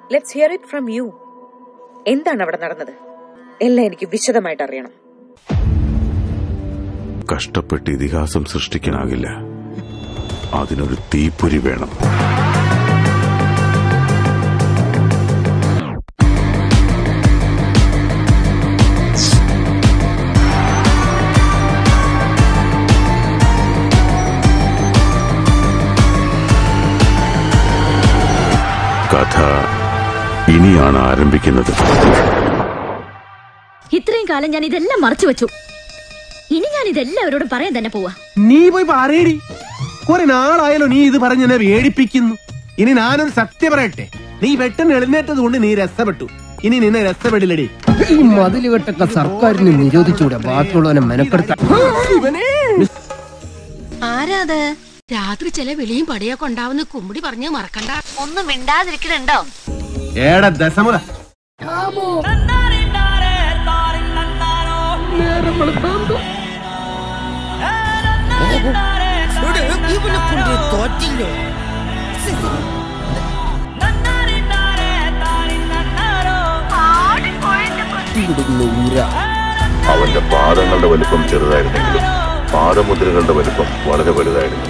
Let's hear it from you. എന്താണ് അവിടെ നടന്നത്? എല്ലാം എനിക്ക് വിശദമായിട്ട് അറിയണം. കഷ്ടപ്പെട്ട് ഇതിഹാസം സൃഷ്ടിക്കാനാകില്ല, അതിനൊരു തീപ്പൊരി വേണം. കഥ ഇനിയാണ് ആരംഭിക്കുന്നത്. ഇത്രയും കാലം ഞാൻ ഇതെല്ലാം മറച്ചു വെച്ചു. ഇനി ഞാൻ ഇതെല്ലാവരോടും പറയാൻ തന്നെ പോവാ. നീ പോയി പറയടി. കുറെ നാളായാലോ നീ ഇത് പറഞ്ഞ് എന്നെ വേടിപ്പിക്കുന്നു. ഇനി ഞാനൊരു സത്യം പറയട്ടെ, നീ പെട്ടെന്ന് എഴുന്നേറ്റത് കൊണ്ട് നീ രസപ്പെട്ടു. ഇനി നിന്നെ രസപ്പെടില്ലടി. ഈ മതിലുകെട്ടൊക്കെ സർക്കാരിന് നിരോധിച്ചൂടെ, ബാക്കിയുള്ളവനെ മെനക്കെടുത്ത. ആരാത്? രാത്രി ചില വെളിയും പടിയൊക്കെ ഉണ്ടാവുന്ന കുമ്പിടി പറഞ്ഞ് മറക്കണ്ട. ഒന്നും മിണ്ടാതിരിക്കണുണ്ടോ? ഏടാ ദശമുറ. അവന്റെ പാദങ്ങളുടെ വലിപ്പം ചെറുതായിരുന്നെങ്കിലും പാദമുദ്രകളുടെ വലിപ്പം വളരെ വലുതായിരുന്നു.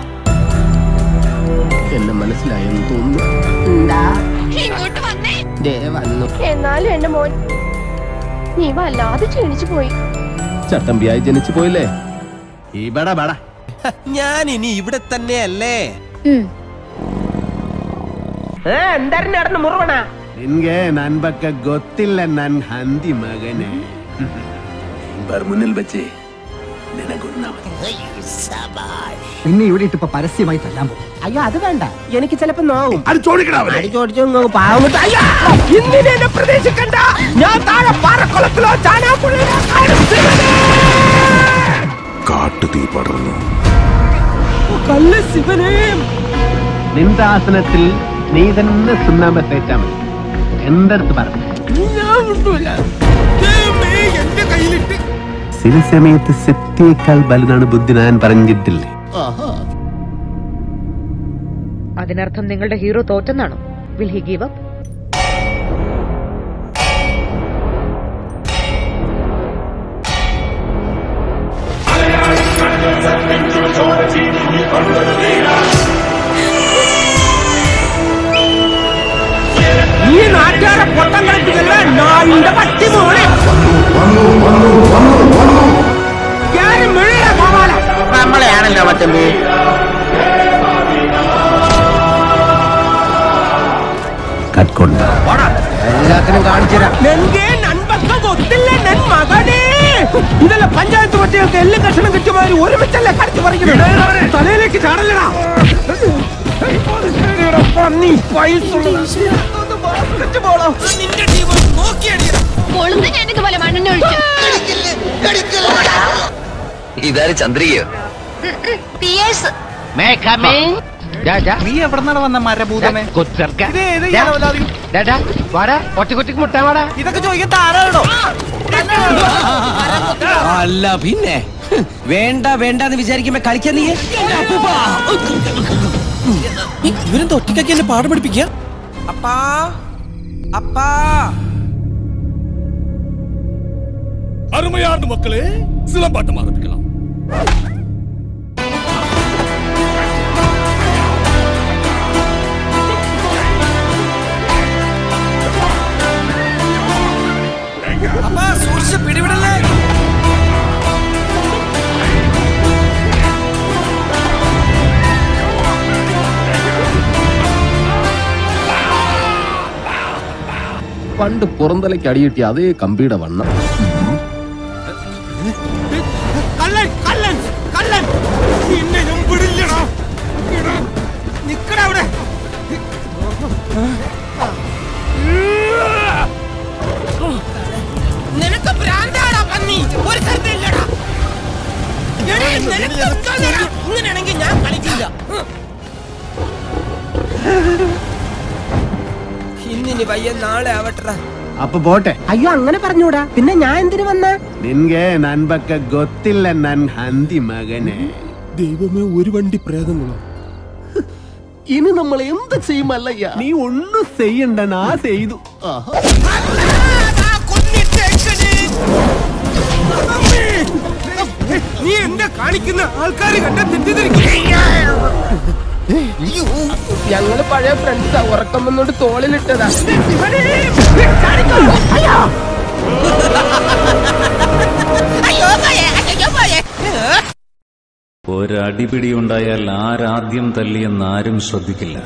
എന്നെ മനസ്സിലായെന്ന് തോന്നുന്നു. എന്നാലും എന്റെ മോൻ നീ വല്ലാതെ ക്ഷീണിച്ചു പോയി. ചട്ടമ്പിയായി ജനിച്ചു പോയില്ലേ. ഞാൻ ഇനി ഇവിടെ തന്നെയല്ലേ. എന്തായിരുന്നു മുറുവണ? നിൻಗೆ ನನ್ ಬಗ್ಗೆ ಗೊತ್ತಿಲ್ಲ ನನ್ ಹಂದಿ ಮಗನೇ. മുന്നിൽ വെച്ച് പിന്നെ ഇവിടെ ഇട്ടിപ്പോ പരസ്യമായി തല്ലാൻ പോകും. അയ്യോ അത് വേണ്ട, എനിക്ക് ചിലപ്പോ നോവും. പ്രതീക്ഷിക്കണ്ട, ഞാൻ താഴെ പാറക്കുളത്തിലോ ചാനാപ്പുഴയിലോ. കാട്ടുതീ പടർന്നു. നിന്റെ ആസനത്തിൽ നീ തന്നെ സുണ്ണാമ്പ് തേച്ചാ മതി. എന്തെടുത്ത് പറഞ്ഞു ചില സമയത്ത് സത്യേക്കാൾ വലുതാണ് ബുദ്ധി. ഞാൻ പറഞ്ഞിട്ടില്ലേ? അതിനർത്ഥം നിങ്ങളുടെ ഹീറോ തോറ്റെന്നാണോ? Will he give up? ഈ നാട്ടുകാരെ പൊട്ടം കളിപ്പിക്കല്ല. നായിന്റെ പട്ടി മോളെ നമ്മളെയാണല്ലോ മറ്റേ കട്ട്കൊണ്ട എല്ലാത്തിനും കാണിച്ചുതരാം. ഇതല്ല പഞ്ചായത്ത് പട്ടികൾക്ക് എല്ലാം കഷണം കിട്ടുമാതിരി ഒരുമിച്ചല്ലേ കടിച്ചു പറിക്കുന്നത്. തലയിലേക്ക് ചാടല്ലടാ. ഇതാര് ചന്ദ്രികയോ? നീ എവിടെന്നാണ് വന്ന മരഭൂതമേ? ഒറ്റക്കൊറ്റക്ക് മുട്ടാ വാടാ. ഇതൊക്കെ ചോദിക്കാൻ താരാണോ? അല്ല പിന്നെ വേണ്ട വേണ്ടെന്ന് വിചാരിക്കുമ്പോ കളിക്കാൻ നീ ഇവരും തൊട്ടിക്കൊക്കെ എന്നെ പാഠം പഠിപ്പിക്കുക. അപ്പാ അപ്പാ அருமையான மக்களே, சிலம்பாட்டம் ஆரம்பிக்கலாம். அப்பா சூழ்ச்சி பிடிவிடல. പണ്ട് പുറന്തലയ്ക്ക് അടിയിട്ടി അതേ കമ്പിയുടെ വണ്ണം. നിനക്ക് ഭ്രാന്താടാ പന്നി. ഒരു സ്ഥലത്തില്ലടാ. ഇങ്ങനെയാണെങ്കിൽ ഞാൻ കളിക്കില്ല. ഇന്നിനി വയ്യ, നാളെ ആവട്ടെ. അപ്പൊ പോട്ടെ. അയ്യോ അങ്ങനെ പറഞ്ഞൂടാ. പിന്നെ ഞാൻ എന്തിനു വന്ന? നിൻಗೆ ನನ್ ಬಗ್ಗೆ ಗೊತ್ತಿಲ್ಲ ನನ್ ಹಂದಿ ಮಗನೇ. ദൈവമേ, ഒരു വണ്ടി പ്രേതങ്ങളോ? ഇനി നമ്മൾ എന്ത് ചെയ്യുമല്ലയ്യ? നീ ഒന്നും ചെയ്യണ്ട, നാ ചെയ്തു. നീ എന്നെ കാണിക്കുന്ന ആൾക്കാര് കണ്ട തെറ്റിദ്ധരിക്കും. ഞങ്ങള് പഴയ ഫ്രണ്ട്സാ, ഉറക്കം വന്നോണ്ട് തോളിലിട്ടതാ. ഒരടിപിടി ഉണ്ടായാൽ ആരാദ്യം തല്ലിയെന്നാരും ശ്രദ്ധിക്കില്ല.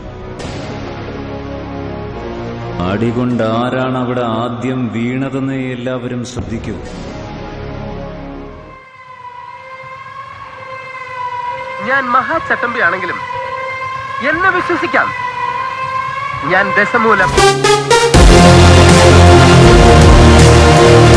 അടികൊണ്ട് ആരാണ് അവിടെ ആദ്യം വീണതെന്ന് എല്ലാവരും ശ്രദ്ധിക്കൂ. ഞാൻ മഹാചട്ടമ്പി ആണെങ്കിലും എന്നെ വിശ്വസിക്കാം. ഞാൻ ദശമൂലം.